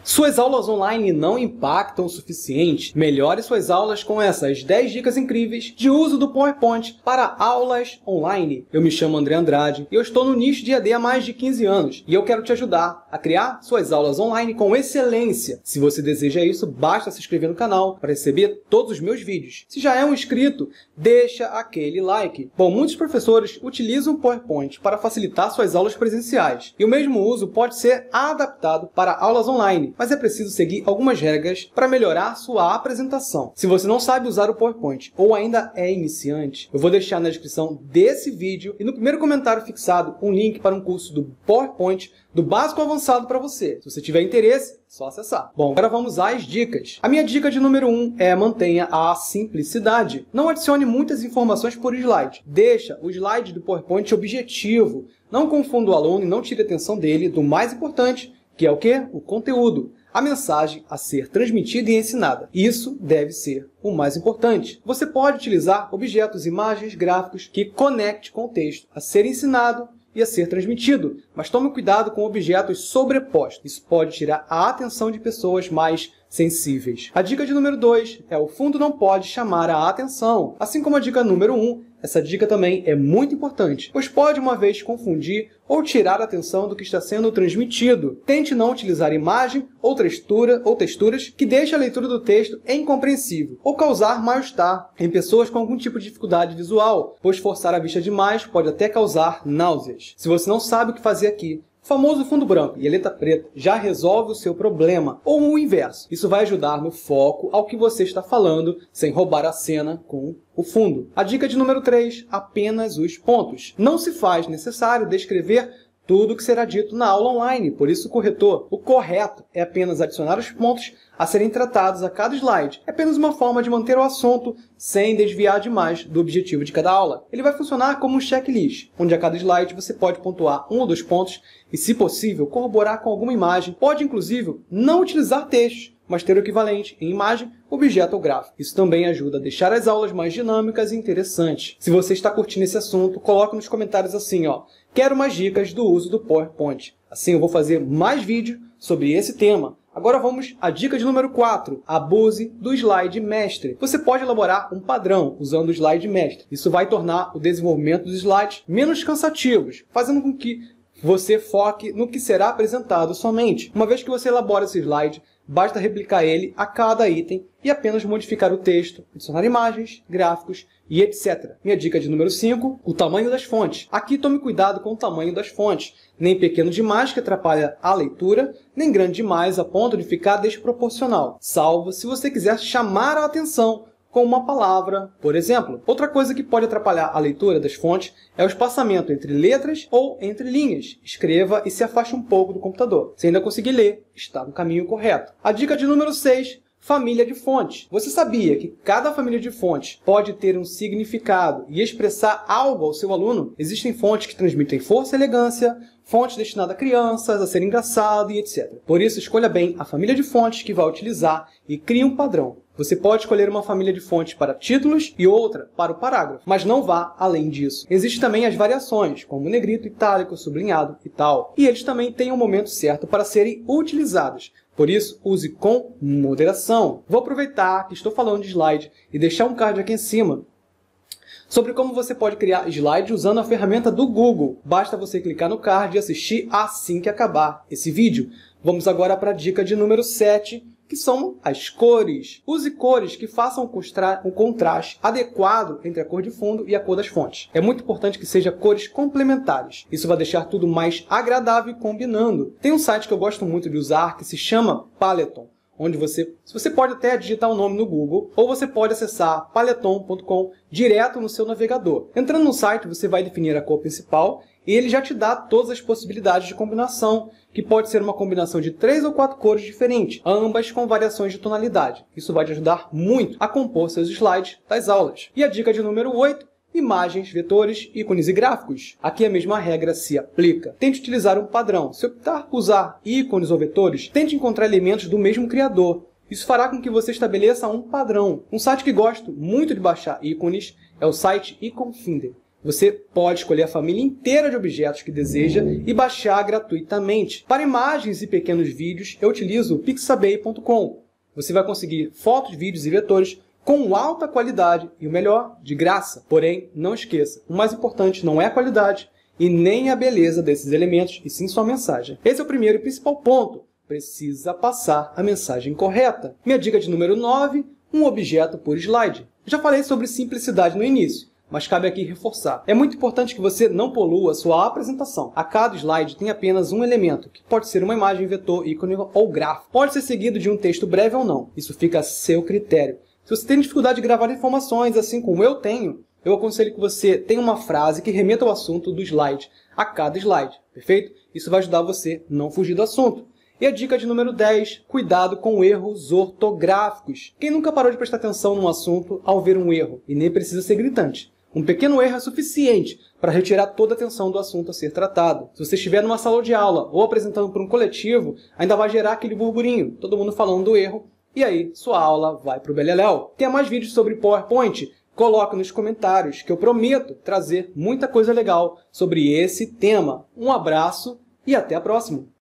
Suas aulas online não impactam o suficiente? Melhore suas aulas com essas 10 dicas incríveis de uso do PowerPoint para aulas online. Eu me chamo André Andrade e eu estou no nicho de EAD há mais de 15 anos e eu quero te ajudar a criar suas aulas online com excelência. Se você deseja isso, basta se inscrever no canal para receber todos os meus vídeos. Se já é um inscrito, deixa aquele like. Bom, muitos professores utilizam o PowerPoint para facilitar suas aulas presenciais e o mesmo uso pode ser adaptado para aulas online, mas é preciso seguir algumas regras para melhorar sua apresentação. Se você não sabe usar o PowerPoint ou ainda é iniciante, eu vou deixar na descrição desse vídeo e no primeiro comentário fixado um link para um curso do PowerPoint do básico ao avançado para você. Se você tiver interesse, é só acessar. Bom, agora vamos às dicas. A minha dica de número 1 é mantenha a simplicidade. Não adicione muitas informações por slide. Deixa o slide do PowerPoint objetivo. Não confunda o aluno e não tire a atenção dele do mais importante, que é o quê? O conteúdo. A mensagem a ser transmitida e ensinada. Isso deve ser o mais importante. Você pode utilizar objetos, imagens, gráficos que conecte com o texto a ser ensinado e a ser transmitido, mas tome cuidado com objetos sobrepostos. Isso pode tirar a atenção de pessoas mais sensíveis. A dica de número 2 é o fundo não pode chamar a atenção. Assim como a dica número 1, essa dica também é muito importante, pois pode uma vez confundir ou tirar a atenção do que está sendo transmitido. Tente não utilizar imagem ou texturas que deixem a leitura do texto incompreensível ou causar mal-estar em pessoas com algum tipo de dificuldade visual, pois forçar a vista demais pode até causar náuseas. Se você não sabe o que fazer aqui, o famoso fundo branco e a letra preta já resolve o seu problema, ou o inverso. Isso vai ajudar no foco ao que você está falando, sem roubar a cena com o fundo. A dica de número 3, apenas os pontos. Não se faz necessário descrever tudo o que será dito na aula online, por isso corretor. O correto é apenas adicionar os pontos a serem tratados a cada slide. É apenas uma forma de manter o assunto sem desviar demais do objetivo de cada aula. Ele vai funcionar como um checklist, onde a cada slide você pode pontuar um ou dois pontos e, se possível, corroborar com alguma imagem. Pode, inclusive, não utilizar textos, mas ter o equivalente em imagem, objeto ou gráfico. Isso também ajuda a deixar as aulas mais dinâmicas e interessantes. Se você está curtindo esse assunto, coloque nos comentários assim, ó, quero mais dicas do uso do PowerPoint. Assim eu vou fazer mais vídeos sobre esse tema. Agora vamos à dica de número 4. Abuse do slide mestre. Você pode elaborar um padrão usando o slide mestre. Isso vai tornar o desenvolvimento dos slides menos cansativos, fazendo com que você foque no que será apresentado somente. Uma vez que você elabora esse slide, basta replicar ele a cada item e apenas modificar o texto, adicionar imagens, gráficos e etc. Minha dica de número 5, o tamanho das fontes. Aqui tome cuidado com o tamanho das fontes. Nem pequeno demais que atrapalha a leitura, nem grande demais a ponto de ficar desproporcional. Salvo se você quiser chamar a atenção com uma palavra, por exemplo. Outra coisa que pode atrapalhar a leitura das fontes é o espaçamento entre letras ou entre linhas. Escreva e se afaste um pouco do computador. Se ainda conseguir ler, está no caminho correto. A dica de número 6, família de fontes. Você sabia que cada família de fontes pode ter um significado e expressar algo ao seu aluno? Existem fontes que transmitem força e elegância, fontes destinadas a crianças, a ser engraçado e etc. Por isso, escolha bem a família de fontes que vai utilizar e crie um padrão. Você pode escolher uma família de fontes para títulos e outra para o parágrafo, mas não vá além disso. Existem também as variações, como negrito, itálico, sublinhado e tal. E eles também têm um momento certo para serem utilizados. Por isso, use com moderação. Vou aproveitar que estou falando de slide e deixar um card aqui em cima sobre como você pode criar slides usando a ferramenta do Google. Basta você clicar no card e assistir assim que acabar esse vídeo. Vamos agora para a dica de número 7, que são as cores. Use cores que façam um contraste adequado entre a cor de fundo e a cor das fontes. É muito importante que sejam cores complementares. Isso vai deixar tudo mais agradável e combinando. Tem um site que eu gosto muito de usar que se chama Paleton, onde você pode até digitar o nome no Google, ou você pode acessar paleton.com direto no seu navegador. Entrando no site, você vai definir a cor principal e ele já te dá todas as possibilidades de combinação, que pode ser uma combinação de 3 ou 4 cores diferentes, ambas com variações de tonalidade. Isso vai te ajudar muito a compor seus slides das aulas. E a dica de número 8, imagens, vetores, ícones e gráficos. Aqui a mesma regra se aplica. Tente utilizar um padrão. Se optar por usar ícones ou vetores, tente encontrar elementos do mesmo criador. Isso fará com que você estabeleça um padrão. Um site que gosto muito de baixar ícones é o site Icon Finder. Você pode escolher a família inteira de objetos que deseja e baixar gratuitamente. Para imagens e pequenos vídeos, eu utilizo o pixabay.com. Você vai conseguir fotos, vídeos e vetores com alta qualidade e o melhor, de graça. Porém, não esqueça, o mais importante não é a qualidade e nem a beleza desses elementos, e sim sua mensagem. Esse é o primeiro e principal ponto. Precisa passar a mensagem correta. Minha dica de número 9, um objeto por slide. Já falei sobre simplicidade no início, mas cabe aqui reforçar. É muito importante que você não polua sua apresentação. A cada slide tem apenas um elemento, que pode ser uma imagem, vetor, ícone ou gráfico. Pode ser seguido de um texto breve ou não. Isso fica a seu critério. Se você tem dificuldade de gravar informações, assim como eu tenho, eu aconselho que você tenha uma frase que remeta ao assunto do slide, a cada slide, perfeito? Isso vai ajudar você a não fugir do assunto. E a dica de número 10, cuidado com erros ortográficos. Quem nunca parou de prestar atenção num assunto ao ver um erro? E nem precisa ser gritante. Um pequeno erro é suficiente para retirar toda a atenção do assunto a ser tratado. Se você estiver numa sala de aula ou apresentando para um coletivo, ainda vai gerar aquele burburinho, todo mundo falando do erro, e aí sua aula vai para o beleléu. Quer mais vídeos sobre PowerPoint? Coloque nos comentários, que eu prometo trazer muita coisa legal sobre esse tema. Um abraço e até a próxima!